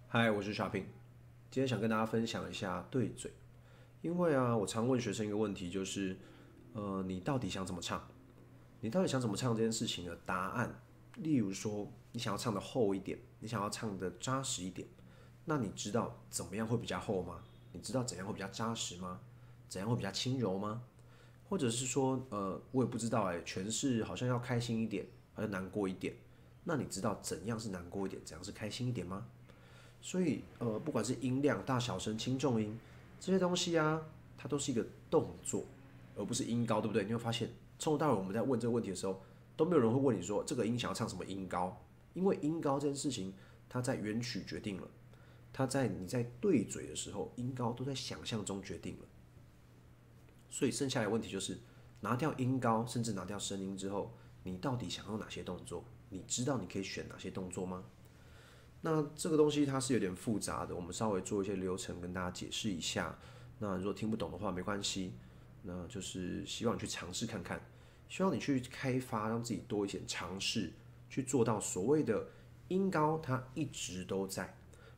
嗨，我是小平，今天想跟大家分享一下对嘴，因为啊，我常问学生一个问题，就是，你到底想怎么唱？你到底想怎么唱这件事情的答案，例如说，你想要唱的厚一点，你想要唱的扎实一点，那你知道怎么样会比较厚吗？你知道怎样会比较扎实吗？怎样会比较轻柔吗？或者是说，我也不知道哎，诠释好像要开心一点，好像难过一点，那你知道怎样是难过一点，怎样是开心一点吗？所以不管是音量、大小声、轻重音这些东西啊，它都是一个动作，而不是音高，对不对？你会发现，从头到尾我们在问这个问题的时候，都没有人会问你说这个音想要唱什么音高，因为音高这件事情，它在原曲决定了，它在你在对嘴的时候，音高都在想象中决定了。所以剩下来的问题就是，拿掉音高，甚至拿掉声音之后，你到底想要哪些动作？你知道你可以选哪些动作吗？那这个东西它是有点复杂的，我们稍微做一些流程跟大家解释一下。那如果听不懂的话没关系，那就是希望你去尝试看看，希望你去开发，让自己多一点尝试，去做到所谓的音高，它一直都在，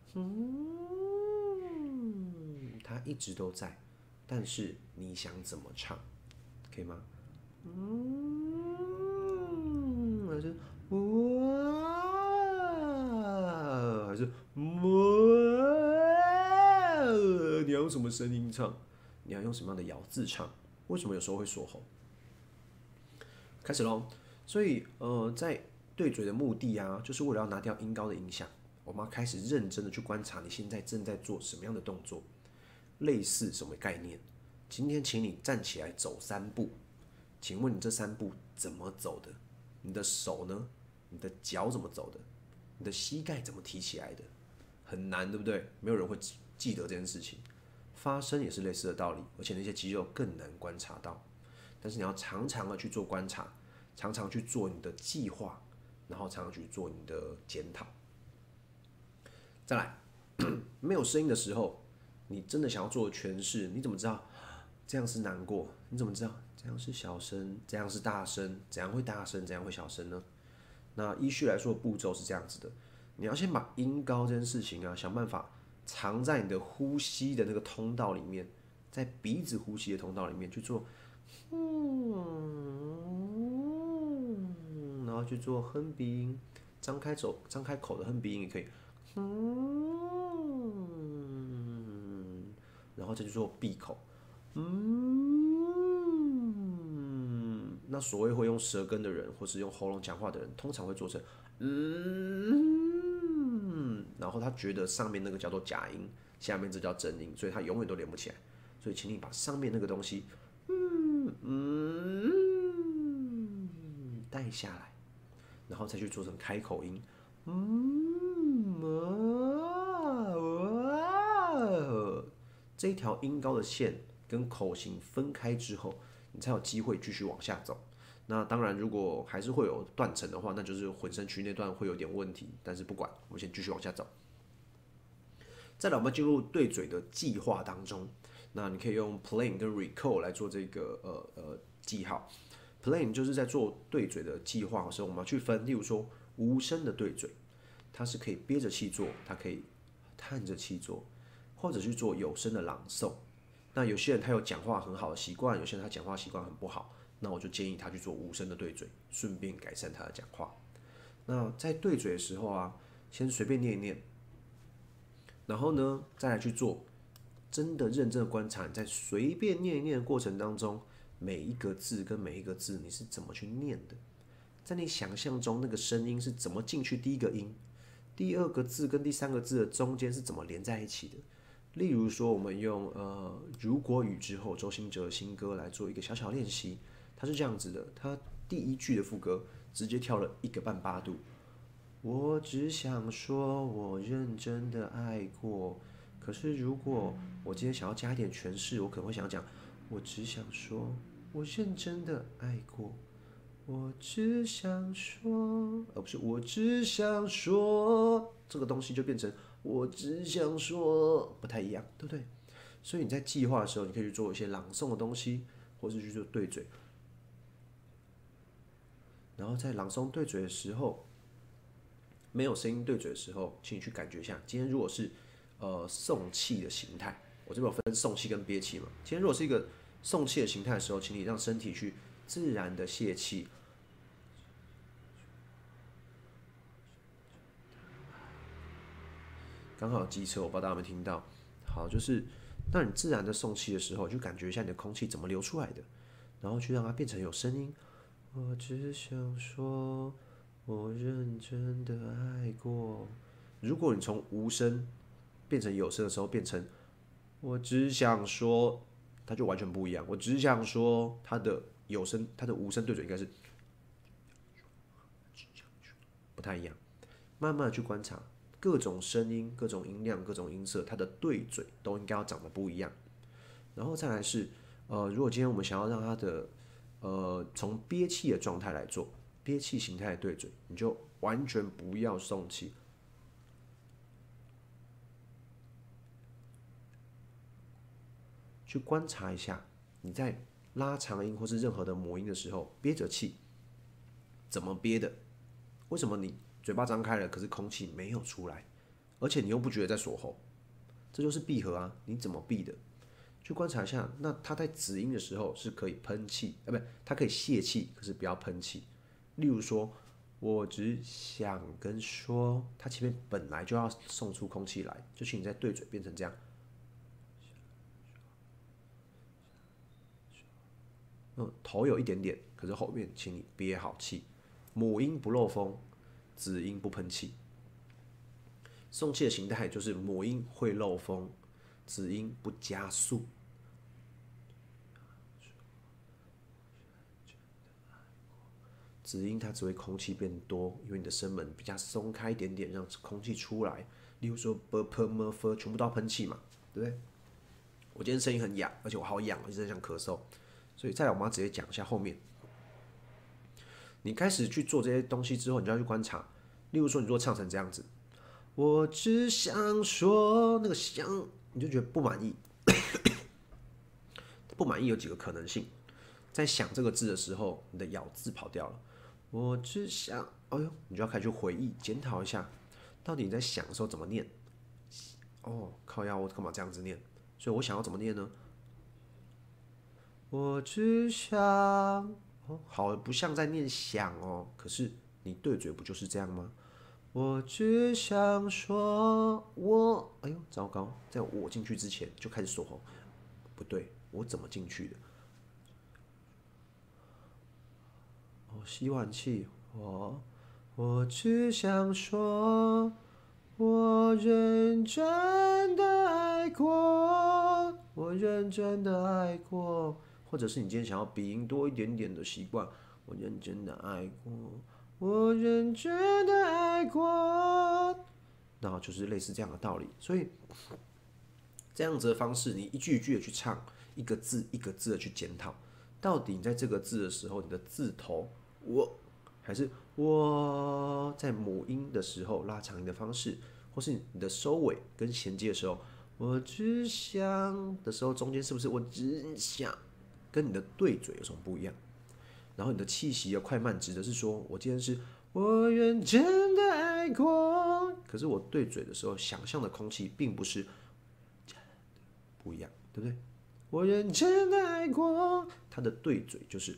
它一直都在，但是你想怎么唱，可以吗？还是哇，还是哇？你要用什么声音唱？你要用什么样的咬字唱？为什么有时候会锁喉？开始喽。所以在对嘴的目的啊，就是为了要拿掉音高的影响。我们要开始认真的去观察你现在正在做什么样的动作，类似什么概念？今天请你站起来走3步，请问你这3步怎么走的？你的手呢？你的脚怎么走的？你的膝盖怎么提起来的？很难，对不对？没有人会记得这件事情。发声也是类似的道理，而且那些肌肉更难观察到。但是你要常常的去做观察，常常去做你的计划，然后常常去做你的检讨。再来，没有声音的时候，你真的想要做诠释，你怎么知道这样是难过？你怎么知道这样是小声，这样是大声？怎样会大声？怎样会小声呢？那依序来说，步骤是这样子的：你要先把音高这件事情啊，想办法藏在你的呼吸的那个通道里面，在鼻子呼吸的通道里面去做，然后去做哼鼻音，张开口的哼鼻音也可以，然后再去做闭口，那所谓会用舌根的人，或是用喉咙讲话的人，通常会做成然后他觉得上面那个叫做假音，下面这叫真音，所以他永远都连不起来。所以请你把上面那个东西，带下来，然后再去做成开口音，这一条音高的线跟口型分开之后，你才有机会继续往下走。那当然，如果还是会有断层的话，那就是浑身区那段会有点问题。但是不管，我们先继续往下走。再来，我们进入对嘴的计划当中。那你可以用 plan 跟 recall 来做这个记号。plan 就是在做对嘴的计划的时候，我们要去分，例如说无声的对嘴，它是可以憋着气做，它可以叹着气做，或者去做有声的朗诵。那有些人他有讲话很好的习惯，有些人他讲话习惯很不好，那我就建议他去做无声的对嘴，顺便改善他的讲话。那在对嘴的时候啊，先随便念一念，然后呢，再来去做真的认真的观察，你在随便念一念的过程当中，每一个字跟每一个字你是怎么去念的，在你想象中那个声音是怎么进去第一个音，第二个字跟第三个字的中间是怎么连在一起的。例如说，我们用如果雨之后周兴哲的新歌来做一个小小练习，它是这样子的，它第一句的副歌直接跳了1个半8度，我只想说，我认真的爱过。可是如果我今天想要加一点诠释，我可能会想讲，我只想说，我认真的爱过。我只想说，而不是我只想说，这个东西就变成我只想说，不太一样，对不对？所以你在计划的时候，你可以去做一些朗诵的东西，或是去做对嘴。然后在朗诵对嘴的时候， 没有声音对嘴的时候，请你去感觉一下，今天如果是送气的形态，我这边有分送气跟憋气嘛。今天如果是一个送气的形态的时候，请你让身体去自然的泄气。刚好有机车，我不知道大家有没有听到。好，就是当你自然的送气的时候，就感觉一下你的空气怎么流出来的，然后去让它变成有声音。我只想说，我认真的爱过。如果你从无声变成有声的时候，变成我只想说，它就完全不一样。我只想说，它的有声，它的无声对准应该是不太一样。慢慢的去观察各种声音、各种音量、各种音色，它的对嘴都应该要长得不一样。然后再来是，如果今天我们想要让它的，从憋气的状态来做，憋气形态的对嘴，你就完全不要送气，去观察一下你在拉长音或是任何的磨音的时候，憋着气怎么憋的？为什么你嘴巴张开了，可是空气没有出来，而且你又不觉得在锁喉？这就是闭合啊，你怎么闭的？去观察一下，那它在止音的时候是可以喷气，不，它可以泄气，可是不要喷气。例如说，我只想跟说，它前面本来就要送出空气来，就请你在对嘴变成这样，头有一点点，可是后面请你憋好气，母音不漏风，子音不喷气。送气的形态就是母音会漏风，子音不加速。子音它只会空气变多，因为你的声门比较松开一点点，让空气出来。例如说 b p m f 全部都要喷气嘛，对不对？我今天声音很哑，而且我好痒，一直在想咳嗽，所以再来我们要直接讲一下后面。你开始去做这些东西之后，你就要去观察。例如说，你如果唱成这样子，我只想说那个想，你就觉得不满意。不满意有几个可能性，在想这个字的时候，你的咬字跑掉了。我只想，哎呦，你就要开始去回忆、检讨一下，到底你在想的时候怎么念？哦，靠腰，我干嘛这样子念？所以我想要怎么念呢？我只想，哦，好不像在念想哦，可是你对嘴不就是这样吗？我只想说我，哎呦，糟糕，在我进去之前就开始锁喉，不对，我怎么进去的？哦，吸完气，我只想说，我认真的爱过，我认真的爱过，或者是你今天想要鼻音多一点点的习惯，我认真的爱过，我认真的爱过，那就是类似这样的道理。所以这样子的方式，你一句一句的去唱，一个字一个字的去检讨，到底你在这个字的时候，你的字头我还是我在母音的时候拉长音的方式，或是你的收尾跟衔接的时候，我只想的时候，中间是不是我只想，跟你的对嘴有什么不一样？然后你的气息的快慢指的是说，我今天是我认真的爱过，可是我对嘴的时候，想象的空气并不是不一样，对不对？我认真的爱过，它的对嘴就是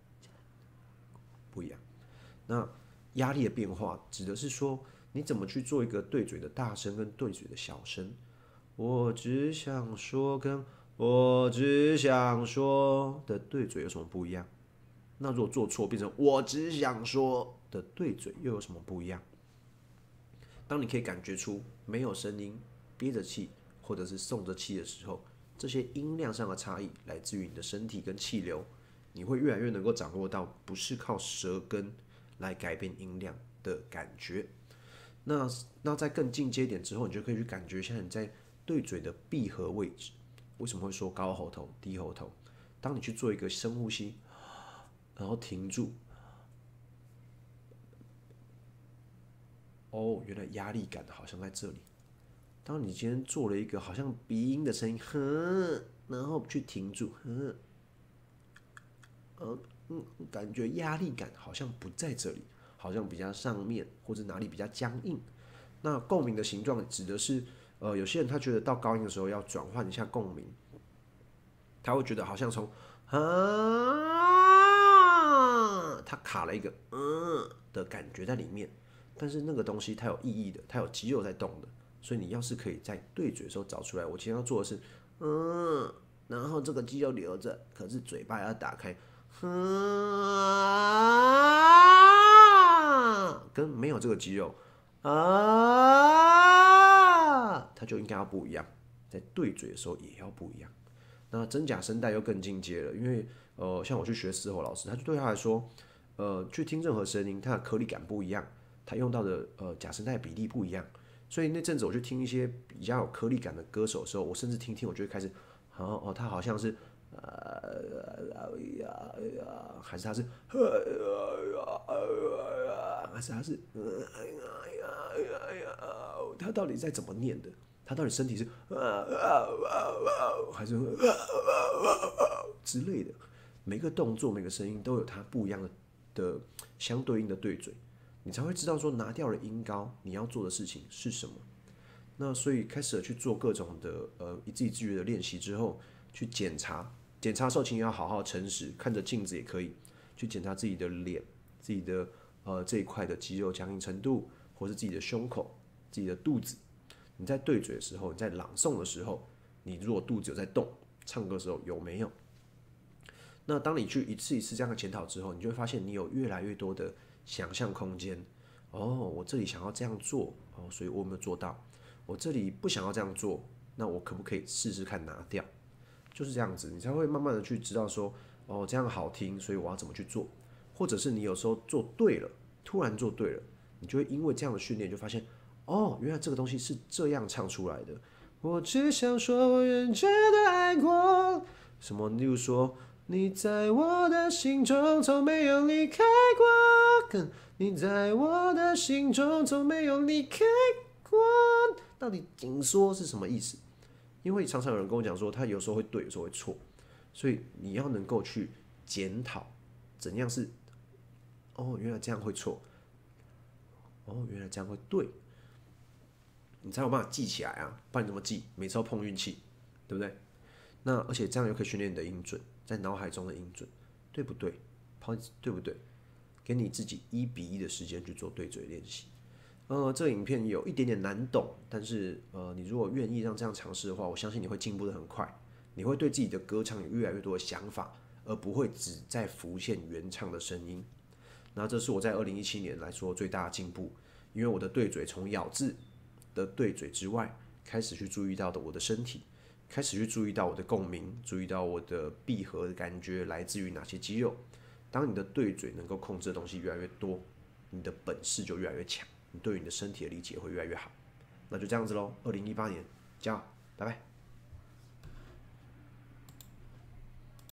不一样。那压力的变化指的是说，你怎么去做一个对嘴的大声跟对嘴的小声。我只想说，跟我只想说的对嘴有什么不一样？那如果做错，变成我只想说的对嘴又有什么不一样？当你可以感觉出没有声音、憋着气或者是送着气的时候，这些音量上的差异来自于你的身体跟气流，你会越来越能够掌握到不是靠舌根来改变音量的感觉。那在更进阶一点之后，你就可以去感觉一下你在对嘴的闭合位置。为什么会说高喉头、低喉头？当你去做一个深呼吸，然后停住，哦，原来压力感好像在这里。当你今天做了一个好像鼻音的声音，哼，然后去停住，哼，感觉压力感好像不在这里。 好像比较上面，或者哪里比较僵硬。那共鸣的形状指的是，有些人他觉得到高音的时候要转换一下共鸣，他会觉得好像从他卡了一个的感觉在里面，但是那个东西它有意义的，它有肌肉在动的，所以你要是可以在对嘴的时候找出来，我今天要做的是然后这个肌肉留着，可是嘴巴要打开，跟没有这个肌肉它就应该要不一样，在对嘴的时候也要不一样。那真假声带又更进阶了，因为像我去学嘶吼老师，他就对他来说，去听任何声音，它的颗粒感不一样，他用到的假声带比例不一样，所以那阵子我去听一些比较有颗粒感的歌手的时候，我甚至听听，我就会开始，他好像是还是他是，还是他是，他到底在怎么念的？他到底身体是还是之类的？每个动作、每个声音都有它不一样的相对应的对嘴，你才会知道说拿掉了音高，你要做的事情是什么。那所以开始了去做各种的一字一句的练习之后，去检查的时候，请你要好好诚实，看着镜子也可以去检查自己的脸、自己的这一块的肌肉僵硬程度，或是自己的胸口、自己的肚子。你在对嘴的时候，你在朗诵的时候，你如果肚子有在动，唱歌的时候有没有？那当你去一次一次这样的检讨之后，你就会发现你有越来越多的想象空间。我这里想要这样做，所以我有没有做到？我这里不想要这样做，那我可不可以试试看拿掉？就是这样子，你才会慢慢的去知道说，这样好听，所以我要怎么去做？或者是你有时候做对了，突然做对了，你就会因为这样的训练，就发现，原来这个东西是这样唱出来的。我只想说，我认真的爱过。什么？例如说，你在我的心中从没有离开过，你在我的心中从没有离开过。到底紧缩是什么意思？因为常常有人跟我讲说，他有时候会对，有时候会错，所以你要能够去检讨，怎样是原来这样会错，原来这样会对，你才有办法记起来啊，不然你怎么记？每次都碰运气，对不对？那而且这样又可以训练你的音准，在脑海中的音准，对不对？对不对？给你自己1:1的时间去做对嘴练习。这个影片有一点点难懂，但是你如果愿意让这样尝试的话，我相信你会进步的很快，你会对自己的歌唱有越来越多的想法，而不会只在浮现原唱的声音。那这是我在2017年来说最大的进步，因为我的对嘴从咬字的对嘴之外，开始去注意到的我的身体，开始去注意到我的共鸣，注意到我的闭合的感觉来自于哪些肌肉。当你的对嘴能够控制的东西越来越多，你的本事就越来越强，你对于你的身体的理解会越来越好。那就这样子咯，2018年，加油，拜拜。